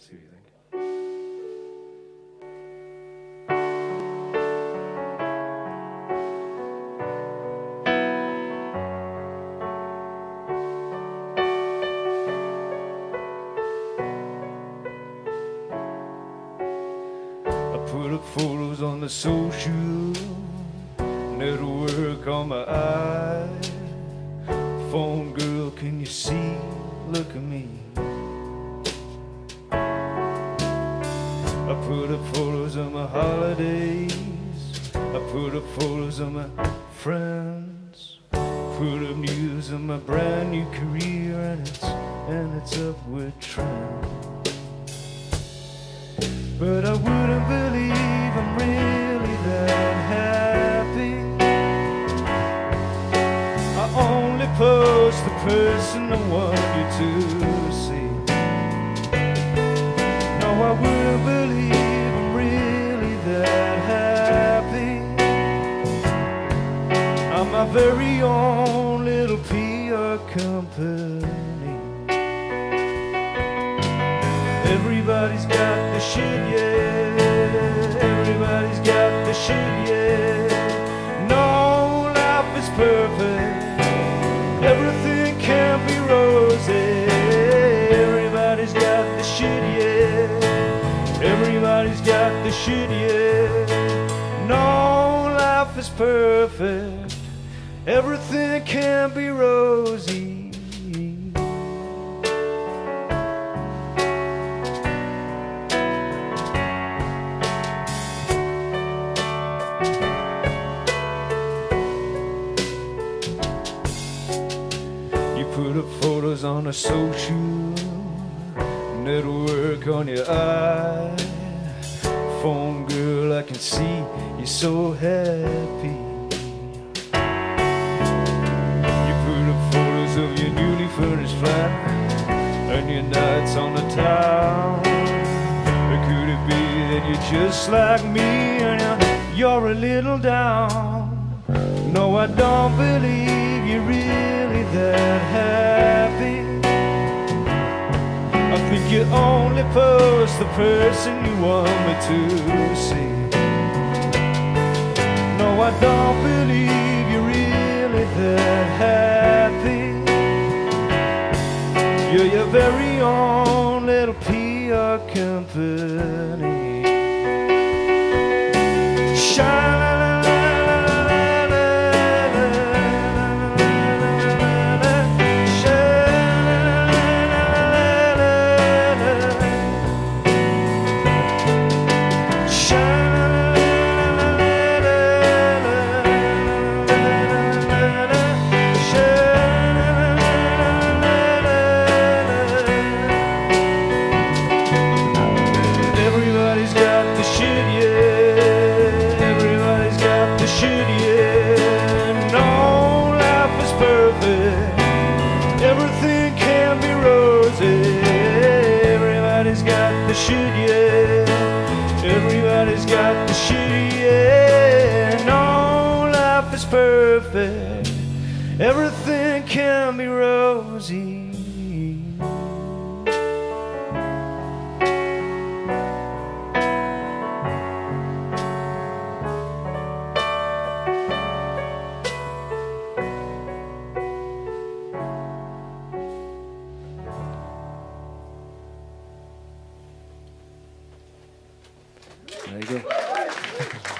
See what you think. Put up photos on the social network on my iPhone. Girl, can you see? Look at me. I put up photos of my holidays. I put up photos of my friends. Put up news of my brand new career, and it's upward trend. But I wouldn't believe I'm really that happy. I only post the person I want you to see. No, I wouldn't believe I'm really that happy. I'm my very own little PR company. Everybody's got the shit, yeah. Everybody's got the shit, yeah. No life is perfect. Everything can be rosy. Everybody's got the shit, yeah. Everybody's got the shit, yeah. No life is perfect. Everything can be rosy. Put up photos on a social network on your iPhone. Girl, I can see you're so happy. You put up photos of your newly furnished flat and your nights on the town. Or could it be that you're just like me and you're a little down? No, I don't believe you're really that happy. I think you only post the person you want me to see. No, I don't believe you're really that happy. You're your very own little PR company. Shine. Everybody's got the shit, yeah. Everybody's got the shit, yeah. No life is perfect. Everything can be rosy. Everybody's got the shit, yeah. Everybody's got the shit, yeah. No life is perfect. Everything can be rosy. There you go.